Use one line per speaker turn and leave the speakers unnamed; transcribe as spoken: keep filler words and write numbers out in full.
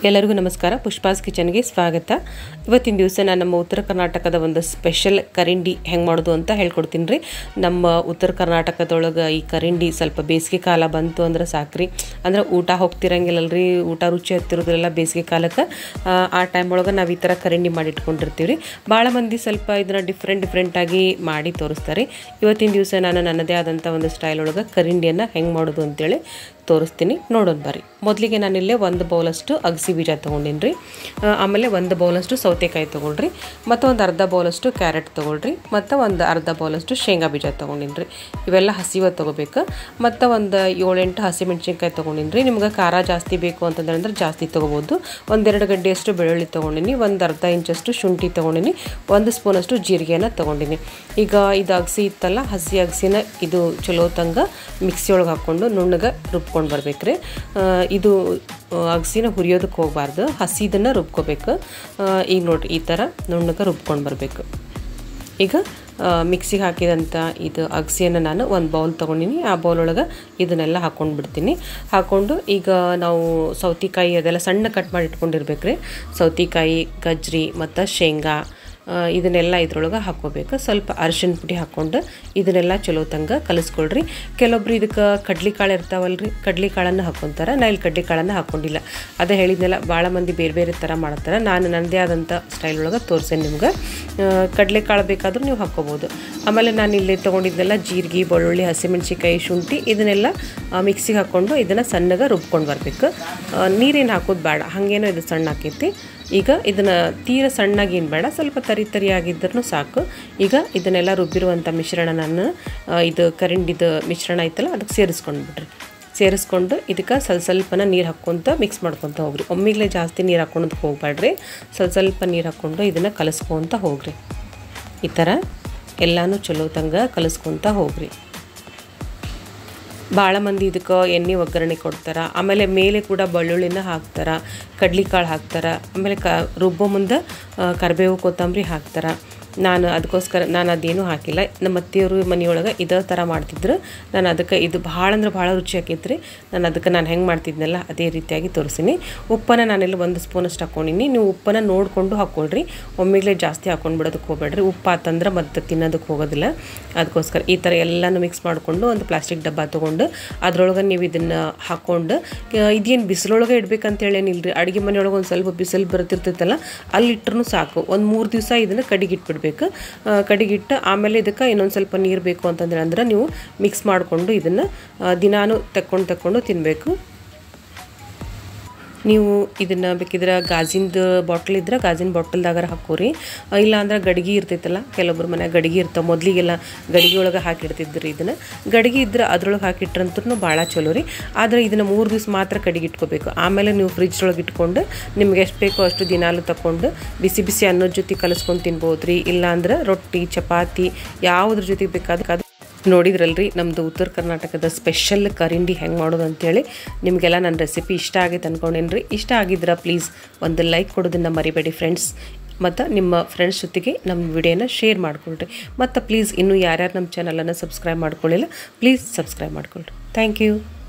ಎಲ್ಲರಿಗೂ ನಮಸ್ಕಾರ. ಪುಷ್ಪಾಸ್ ಕಿಚನ್ಗೆ ಸ್ವಾಗತ. ಇವತ್ತಿನ ದಿವಸ ನಾನು ನಮ್ಮ ಉತ್ತರ ಕರ್ನಾಟಕದ ಒಂದು ಸ್ಪೆಷಲ್ ಕರಿಂಡಿ ಹೆಂಗೆ ಮಾಡೋದು ಅಂತ ಹೇಳ್ಕೊಡ್ತೀನಿ ರೀ. ನಮ್ಮ ಉತ್ತರ ಕರ್ನಾಟಕದೊಳಗೆ ಈ ಕರಿಂಡಿ ಸ್ವಲ್ಪ ಬೇಸಿಗೆ ಕಾಲ ಬಂತು ಅಂದ್ರೆ ಸಾಕ್ರಿ, ಅಂದ್ರೆ ಊಟ ಹೋಗ್ತಿರಂಗಿಲ್ಲಲ್ರಿ, ಊಟ ರುಚಿ ಹತ್ತಿರೋದಿಲ್ಲ ಬೇಸಿಗೆ ಕಾಲಕ್ಕೆ. ಆ ಟೈಮ್ ಒಳಗೆ ನಾವು ಈ ಥರ ಕರಿಂಡಿ ಮಾಡಿ ಇಟ್ಕೊಂಡಿರ್ತೀವಿ ರೀ. ಭಾಳ ಮಂದಿ ಸ್ವಲ್ಪ ಇದನ್ನು ಡಿಫ್ರೆಂಟ್ ಡಿಫ್ರೆಂಟಾಗಿ ಮಾಡಿ ತೋರಿಸ್ತಾರೆ. ಇವತ್ತಿನ ದಿವಸ ನಾನು ನನ್ನದೇ ಆದಂಥ ಒಂದು ಸ್ಟೈಲ್ ಒಳಗೆ ಕರಿಂಡಿಯನ್ನು ಹೆಂಗೆ ಮಾಡೋದು ಅಂತೇಳಿ ತೋರಿಸ್ತೀನಿ, ನೋಡೋಣ ಬರ್ರಿ. ಮೊದಲಿಗೆ ನಾನಿಲ್ಲೇ ಒಂದು ಬೌಲಷ್ಟು ಅಗಸಿ ಬೀಜ ತೊಗೊಂಡಿನಿ ರೀ. ಆಮೇಲೆ ಒಂದು ಬೌಲಷ್ಟು ಸೌತೆಕಾಯಿ ತೊಗೊಳ್ರಿ, ಮತ್ತು ಒಂದು ಅರ್ಧ ಬೌಲಷ್ಟು ಕ್ಯಾರೆಟ್ ತೊಗೊಳ್ರಿ, ಮತ್ತು ಒಂದು ಅರ್ಧ ಬೌಲಷ್ಟು ಶೇಂಗಾ ಬೀಜ ತೊಗೊಂಡಿನಿ ರೀ. ಇವೆಲ್ಲ ಹಸಿವ ತೊಗೋಬೇಕು. ಮತ್ತು ಒಂದು ಏಳೆಂಟು ಹಸಿಮೆಣ್ಸಿನ್ಕಾಯಿ ತೊಗೊಂಡಿನಿ ರೀ. ನಿಮ್ಗೆ ಖಾರ ಜಾಸ್ತಿ ಬೇಕು ಅಂತಂದ್ರೆ ಅಂದ್ರೆ ಜಾಸ್ತಿ ತೊಗೋಬೋದು. ಒಂದೆರಡು ಗಡ್ಡೆಯಷ್ಟು ಬೆಳ್ಳುಳ್ಳಿ ತೊಗೊಂಡಿನಿ, ಒಂದು ಅರ್ಧ ಇಂಚಷ್ಟು ಶುಂಠಿ ತೊಗೊಂಡಿನಿ, ಒಂದು ಸ್ಪೂನಷ್ಟು ಜೀರಿಗೆನ ತೊಗೊಂಡಿನಿ. ಈಗ ಇದು ಅಗಸಿ ಇತ್ತಲ್ಲ, ಹಸಿ ಅಗಸಿನ ಇದು ಚಲೋ ತಂಗ ಮಿಕ್ಸಿ ಒಳಗೆ ಹಾಕ್ಕೊಂಡು ನುಣ್ಣಗೆ ರುಬ್ಕೊಂಡು ಬರ್ಬೇಕ್ರಿ. ಇದು ಅಗಸಿನ ಹುರಿಯೋದಕ್ಕೆ ಹೋಗಬಾರ್ದು, ಹಸಿದನ್ನು ರುಬ್ಕೋಬೇಕು. ಈಗ ನೋಡಿರಿ, ಈ ಥರ ನುಣ್ಣಗೆ ರುಬ್ಕೊಂಡು ಬರಬೇಕು. ಈಗ ಮಿಕ್ಸಿಗೆ ಹಾಕಿದಂಥ ಇದು ಅಗಸಿಯನ್ನು ನಾನು ಒಂದು ಬೌಲ್ ತೊಗೊಂಡಿನಿ. ಆ ಬೌಲ್ ಒಳಗೆ ಇದನ್ನೆಲ್ಲ ಹಾಕ್ಕೊಂಡು ಬಿಡ್ತೀನಿ. ಹಾಕ್ಕೊಂಡು ಈಗ ನಾವು ಸೌತೆಕಾಯಿ ಅದೆಲ್ಲ ಸಣ್ಣ ಕಟ್ ಮಾಡಿ ಇಟ್ಕೊಂಡಿರ್ಬೇಕು ರೀ. ಸೌತೆಕಾಯಿ, ಗಜ್ರಿ ಮತ್ತು ಶೇಂಗಾ ಇದನ್ನೆಲ್ಲ ಇದ್ರೊಳಗೆ ಹಾಕ್ಕೋಬೇಕು. ಸ್ವಲ್ಪ ಅರಿಶಿನ ಪುಡಿ ಹಾಕ್ಕೊಂಡು ಇದನ್ನೆಲ್ಲ ಚಲೋ ತಂಗ ಕಲಿಸ್ಕೊಳ್ರಿ. ಕೆಲವೊಬ್ರು ಇದಕ್ಕೆ ಕಡ್ಲಿಕಾಳು ಇರ್ತಾವಲ್ರಿ, ಕಡ್ಲಿಕಾಳನ್ನು ಹಾಕ್ಕೊತಾರೆ. ನಾ ಇಲ್ಲಿ ಕಡ್ಲಿಕಾಳನ್ನು ಹಾಕ್ಕೊಂಡಿಲ್ಲ, ಅದೇ ಹೇಳಿದ್ನೆಲ್ಲ ಭಾಳ ಮಂದಿ ಬೇರೆ ಬೇರೆ ಥರ ಮಾಡ್ತಾರೆ. ನಾನು ನನ್ನದೇ ಆದಂಥ ಸ್ಟೈಲ್ ಒಳಗೆ ತೋರಿಸೇನೆ ನಿಮ್ಗೆ. ಕಡಲೆಕಾಳು ಬೇಕಾದರೂ ನೀವು ಹಾಕ್ಕೋಬೋದು. ಆಮೇಲೆ ನಾನು ಇಲ್ಲಿ ತೊಗೊಂಡಿದ್ದೆಲ್ಲ ಜೀರಿಗೆ, ಬೆಳ್ಳುಳ್ಳಿ, ಹಸಿಮೆಣ್ಸಿಕಾಯಿ, ಶುಂಠಿ ಇದನ್ನೆಲ್ಲ ಮಿಕ್ಸಿಗೆ ಹಾಕ್ಕೊಂಡು ಇದನ್ನು ಸಣ್ಣಗೆ ರುಬ್ಕೊಂಡು ಬರಬೇಕು. ನೀರೇನು ಹಾಕೋದು ಬೇಡ, ಹಾಗೇನೋ ಇದು ಸಣ್ಣ ಹಾಕೈತಿ. ಈಗ ಇದನ್ನು ತೀರ ಸಣ್ಣಾಗಿ ಏನು ಬೇಡ, ಸ್ವಲ್ಪ ತರಿ ತರಿಯಾಗಿದ್ರೂ ಸಾಕು. ಈಗ ಇದನ್ನೆಲ್ಲ ರುಬ್ಬಿರುವಂಥ ಮಿಶ್ರಣ ನಾನು ಇದು ಕರಿಂಡಿದು ಮಿಶ್ರಣ ಐತಲ್ಲ ಅದಕ್ಕೆ ಸೇರಿಸ್ಕೊಂಡು ಬಿಡ್ರಿ. ಸೇರಿಸ್ಕೊಂಡು ಇದಕ್ಕೆ ಸ್ವಲ್ಪ ಸ್ವಲ್ಪನ ನೀರು ಹಾಕ್ಕೊತ ಮಿಕ್ಸ್ ಮಾಡ್ಕೊತ ಹೋಗ್ರಿ. ಒಮ್ಮಿಗ್ಲೇ ಜಾಸ್ತಿ ನೀರು ಹಾಕ್ಕೊಳೋದಕ್ಕೆ ಹೋಗ್ಬೇಡ್ರಿ, ಸ್ವಲ್ಪ ಸ್ವಲ್ಪ ನೀರು ಹಾಕ್ಕೊಂಡು ಇದನ್ನು ಕಲಿಸ್ಕೊತ ಹೋಗ್ರಿ. ಈ ಥರ ಎಲ್ಲನೂ ಚಲೋ ತಂಗ ಕಲಿಸ್ಕೊತ ಹೋಗ್ರಿ. ಭಾಳ ಮಂದಿ ಇದಕ್ಕೆ ಎಣ್ಣೆ ಒಗ್ಗರಣೆ ಕೊಡ್ತಾರೆ. ಆಮೇಲೆ ಮೇಲೆ ಕೂಡ ಬೆಳ್ಳುಳ್ಳಿನ ಹಾಕ್ತಾರೆ, ಕಡ್ಲಿಕಾಳು ಹಾಕ್ತಾರೆ. ಆಮೇಲೆ ಕ ರುಬ್ಬೋ ಮುಂದೆ ಕರಿಬೇವು, ಕೊತ್ತಂಬರಿ ಹಾಕ್ತಾರೆ. ನಾನು ಅದಕ್ಕೋಸ್ಕರ ನಾನು ಅದೇನೂ ಹಾಕಿಲ್ಲ. ನಮ್ಮ ಅತ್ತೆಯವರು ಮನೆಯೊಳಗೆ ಇದೇ ಥರ ಮಾಡ್ತಿದ್ರು. ನಾನು ಅದಕ್ಕೆ ಇದು ಭಾಳ ಅಂದ್ರೆ ಭಾಳ ರುಚಿ ಹಾಕೈತ್ರಿ. ನಾನು ಅದಕ್ಕೆ ನಾನು ಹೆಂಗೆ ಮಾಡ್ತಿದ್ನಲ್ಲ ಅದೇ ರೀತಿಯಾಗಿ ತೋರಿಸಿನಿ. ಉಪ್ಪನ್ನು ನಾನೆಲ್ಲ ಒಂದು ಸ್ಪೂನಷ್ಟು ಹಾಕ್ಕೊಂಡಿನಿ. ನೀವು ಉಪ್ಪನ್ನು ನೋಡಿಕೊಂಡು ಹಾಕ್ಕೊಳ್ರಿ, ಒಮ್ಮೆಗಲೇ ಜಾಸ್ತಿ ಹಾಕ್ಕೊಂಡು ಬಿಡೋದಕ್ಕೆ ಹೋಗ್ಬೇಡ್ರಿ. ಉಪ್ಪು ಆತಂದ್ರೆ ಮತ್ತೆ ತಿನ್ನೋದಕ್ಕೆ ಹೋಗೋದಿಲ್ಲ. ಅದಕ್ಕೋಸ್ಕರ ಈ ಥರ ಎಲ್ಲನೂ ಮಿಕ್ಸ್ ಮಾಡಿಕೊಂಡು ಒಂದು ಪ್ಲಾಸ್ಟಿಕ್ ಡಬ್ಬ ತೊಗೊಂಡು ಅದ್ರೊಳಗೆ ನೀವು ಇದನ್ನು ಹಾಕ್ಕೊಂಡು, ಇದೇನು ಬಿಸಿಲೊಳಗೆ ಇಡ್ಬೇಕಂತೇಳಿ ಏನಿಲ್ಲ ರೀ. ಅಡುಗೆ ಮನೆಯೊಳಗೆ ಒಂದು ಸ್ವಲ್ಪ ಬಿಸಿಲು ಬರುತ್ತಿರ್ತೈತಲ್ಲ, ಅಲ್ಲಿ ಇಟ್ಟರೂ ಸಾಕು. ಒಂದು ಮೂರು ದಿವಸ ಇದನ್ನು ಕಡಿಗಿಟ್ಬಿಡ್ಬೇಕು. ಕಡಿಗಿಟ್ಟು ಆಮೇಲೆ ಇದಕ್ಕೆ ಇನ್ನೊಂದು ಸ್ವಲ್ಪ ನೀರು ಬೇಕು ಅಂತಂದ್ರೆ ಅಂದ್ರೆ ನೀವು ಮಿಕ್ಸ್ ಮಾಡಿಕೊಂಡು ಇದನ್ನು ದಿನಾನು ತಕ್ಕೊಂಡು ತಕ್ಕೊಂಡು ತಿನ್ನಬೇಕು. ನೀವು ಇದನ್ನು ಬೇಕಿದ್ರೆ ಗಾಜಿಂದು ಬಾಟ್ಲ್ ಇದ್ರೆ ಗಾಜಿನ ಬಾಟಲ್ದಾಗಾರ ಹಾಕೋರಿ. ಇಲ್ಲ ಅಂದ್ರೆ ಗಡಿಗೆ ಇರ್ತೈತಲ್ಲ, ಕೆಲವೊಬ್ರು ಮನೆ ಗಡಿಗೆ ಇರ್ತಾವೆ. ಮೊದಲಿಗೆಲ್ಲ ಗಡಿಗೆ ಒಳಗೆ ಹಾಕಿಡ್ತಿದ್ರಿ. ಇದನ್ನು ಗಡಿಗೆ ಇದ್ರೆ ಅದ್ರೊಳಗೆ ಹಾಕಿಟ್ರಂತೂ ಭಾಳ ಚಲೋ ರೀ. ಆದರೆ ಇದನ್ನು ಮೂರು ದಿವಸ ಮಾತ್ರ ಕಡಿಗೆ ಇಟ್ಕೋಬೇಕು. ಆಮೇಲೆ ನೀವು ಫ್ರಿಜ್ ಒಳಗೆ ಇಟ್ಕೊಂಡು ನಿಮ್ಗೆ ಎಷ್ಟು ಬೇಕೋ ಅಷ್ಟು ದಿನಾಲು ತಗೊಂಡು ಬಿಸಿ ಬಿಸಿ ಅನ್ನೋದ ಜೊತೆ ಕಲಿಸ್ಕೊಂಡು ತಿನ್ಬೋದು ರೀ. ಇಲ್ಲಾಂದ್ರೆ ರೊಟ್ಟಿ, ಚಪಾತಿ ಯಾವುದ್ರ ಜೊತೆಗೆ ಬೇಕಾದ್ರೆ. ನೋಡಿದ್ರಲ್ರಿ ನಮ್ಮದು ಉತ್ತರ ಕರ್ನಾಟಕದ ಸ್ಪೆಷಲ್ ಕರಿಂಡಿ ಹೆಂಗೆ ಮಾಡೋದು ಅಂತೇಳಿ. ನಿಮಗೆಲ್ಲ ನನ್ನ ರೆಸಿಪಿ ಇಷ್ಟ ಆಗೈತೆ ಅಂದ್ಕೊಂಡೇನು ರೀ. ಇಷ್ಟ ಆಗಿದ್ರೆ ಪ್ಲೀಸ್ ಒಂದು ಲೈಕ್ ಕೊಡೋದನ್ನು ಮರಿಬೇಡಿ ಫ್ರೆಂಡ್ಸ್. ಮತ್ತು ನಿಮ್ಮ ಫ್ರೆಂಡ್ಸ್ ಜೊತೆಗೆ ನಮ್ಮ ವಿಡಿಯೋನ ಶೇರ್ ಮಾಡ್ಕೊಳ್ರಿ. ಮತ್ತು ಪ್ಲೀಸ್ ಇನ್ನೂ ಯಾರ್ಯಾರು ನಮ್ಮ ಚಾನಲನ್ನು ಸಬ್ಸ್ಕ್ರೈಬ್ ಮಾಡ್ಕೊಳ್ಳಿಲ್ಲ, ಪ್ಲೀಸ್ ಸಬ್ಸ್ಕ್ರೈಬ್ ಮಾಡ್ಕೊಳ್ರಿ. Thank you.